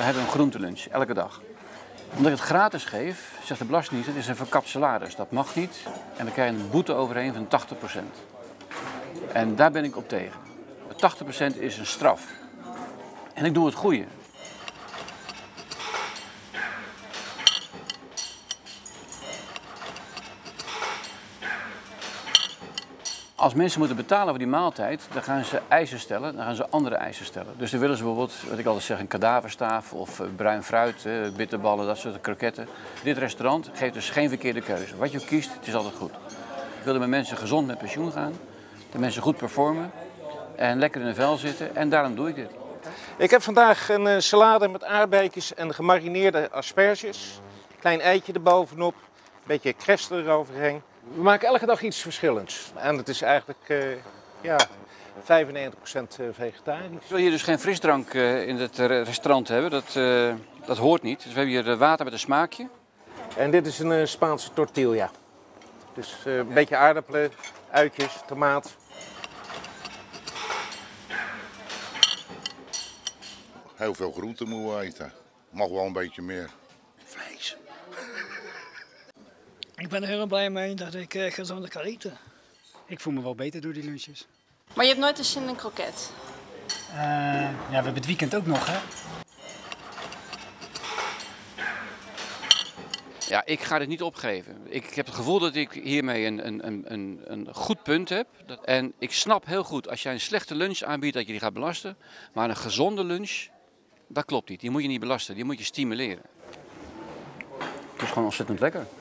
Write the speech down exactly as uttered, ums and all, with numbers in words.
We hebben een groentelunch, elke dag. Omdat ik het gratis geef, zegt de Belastingdienst, het is een verkapt salaris. Dat mag niet. En we krijgen een boete overheen van tachtig procent. En daar ben ik op tegen. tachtig procent is een straf. En ik doe het goede. Als mensen moeten betalen voor die maaltijd, dan gaan ze eisen stellen, dan gaan ze andere eisen stellen. Dus dan willen ze bijvoorbeeld, wat ik altijd zeg, een kadaverstaaf of bruin fruit, bitterballen, dat soort kroketten. Dit restaurant geeft dus geen verkeerde keuze. Wat je ook kiest, het is altijd goed. Ik wil dat mijn mensen gezond met pensioen gaan, dat mensen goed performen en lekker in hun vel zitten en daarom doe ik dit. Ik heb vandaag een salade met aardbeidjes en gemarineerde asperges. Klein eitje erbovenop, een beetje crème eroverheen. We maken elke dag iets verschillends. En het is eigenlijk uh, ja, vijfennegentig procent vegetarisch. Ik wil hier dus geen frisdrank uh, in het restaurant hebben, dat, uh, dat hoort niet. Dus we hebben hier water met een smaakje. En dit is een uh, Spaanse tortilla. Dus uh, een beetje aardappelen, uitjes, tomaat. Heel veel groenten moeten we eten. Mag wel een beetje meer vlees. Ik ben er heel blij mee dat ik uh, gezonder kan eten. Ik voel me wel beter door die lunches. Maar je hebt nooit een zin in een kroket? Uh, ja, we hebben het weekend ook nog, hè? Ja, ik ga dit niet opgeven. Ik heb het gevoel dat ik hiermee een, een, een, een goed punt heb. En ik snap heel goed, als jij een slechte lunch aanbiedt, dat je die gaat belasten. Maar een gezonde lunch, dat klopt niet. Die moet je niet belasten, die moet je stimuleren. Het is gewoon ontzettend lekker.